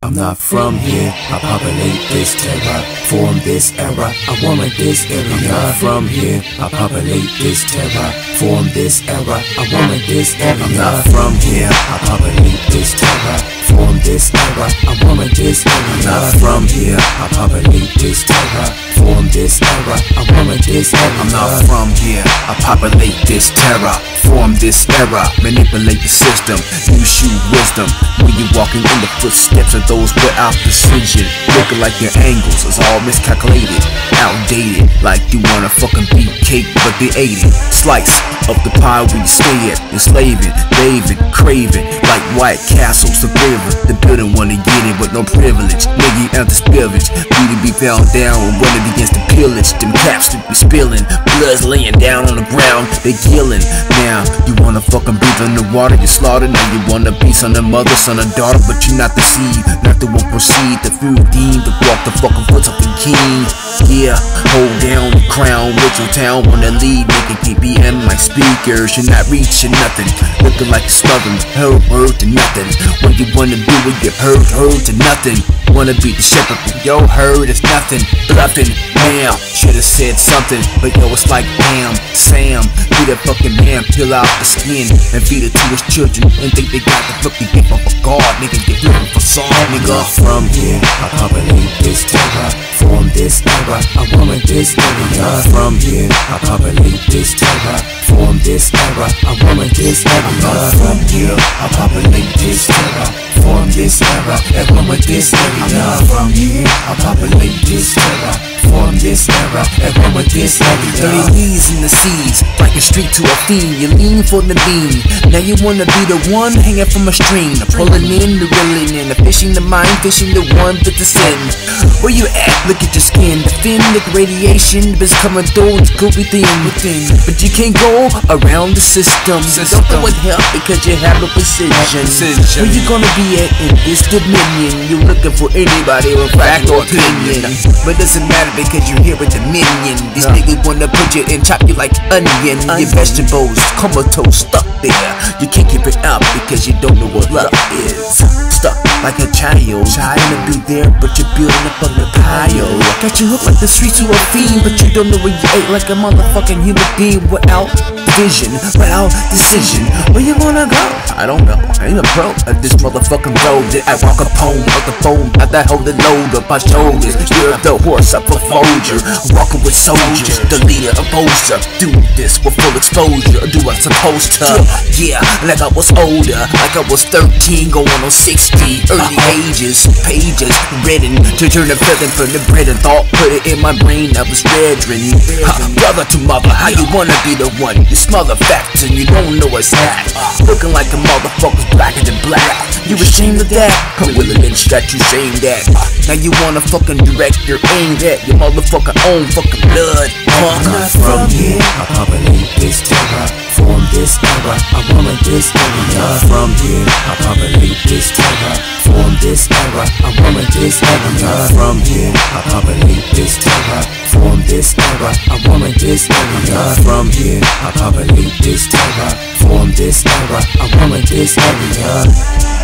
I'm not from here, I populate this terror, form this era, I woman this area. I'm not from here, I populate this terror, form this era, I woman this area. I'm not from here, I populate this terror, form this era, I woman this area. I'm not from here, I populate this terror, form this era, I woman this area. I'm not from here, I populate this terror, form this era, manipulate the system, use you wisdom when you're walking in the footsteps of those without precision. Looking like your angles is all miscalculated, outdated, like you wanna fucking beat cake but they ate it. Slice of the pie we stay at, enslaving, David, craving, like White Castles, the river, the building wanna get it but no privilege. Nigga out the spillage, beauty be found down when it begins to pillage. Them caps to be spilling, blood's laying down on the ground, they killing. Now you wanna fucking breathe on the water, you slaughter. Now you wanna be son of mother, son of daughter, but you're not the seed, not the one proceed. The few deemed to walk the fucking foot of the king. Yeah, hold down the crown, Mitchell Town wanna lead, making KBM my speakers. You're not reaching nothing, looking like you're smothering, heard to nothing. When you wanna do it, you heard to nothing. Wanna be the shepherd, but yo, heard is nothing. Bluffing, damn, should've said something, but yo, it's like damn, Sam, be the fucking man, peel out the skin and feed it to his children, and think they got the fucking gift of a god, nigga, get different for song, nigga. From here, I populate this terror, form this era, I woman this area. From here, I populate this terror, form this era, I woman this area. From here, I populate this terror, form this era, I woman this area. From here, I populate this terror, form this era, I woman this area. Ladies in the seas, like a street to a fiend, you lean for the beam. Now you wanna be the one hanging from a string, pulling in, the reeling in, the fishing the mind, fishing the one with the sin. Where you at? Look at your skin, the fin, the radiation, is coming through, it's could be thin within, but you can't go around the system. Don't know what help because you have no precision. Where you gonna be at in this dominion? You looking for anybody with fact or opinion, but doesn't matter because you here with the minion. These niggas wanna put you in, chop you like onion. Your vegetables comatose, stuck there. You can't keep it out because you don't know what love is. Stuck like a child, wanna be there but you're building up on the pile. Got you hooked like the streets to a fiend, but you don't know where you ate, like a motherfucking human being without vision, without decision. Where you wanna go? I don't know, I ain't a pro at this motherfucking road that I walk upon, like the phone, got that hold the load up my shoulders. You're the horse up a folger, walking with soldiers, the leader opposer. Do this with full exposure, do I supposed to? Yeah, like I was older, like I was 13 going on 60. Early ages, pages, written to turn the feather from the bread and thought, put it in my brain, I was reading. Brother to mother, how you wanna be the one? You smell the facts and you don't know what's that. Looking like a motherfucker's blacker than black. You ashamed of that? I'm willing to that you shame that. Now you wanna fucking direct your aim at your motherfucking own fucking blood. I'm not from here, I populate this terror, form this era, I woman this area. From here, I populate this terror, form this era, I woman this area. From here, I populate this terror, form this era, I woman this area. From here, I populate this terror, form this era, I woman this area.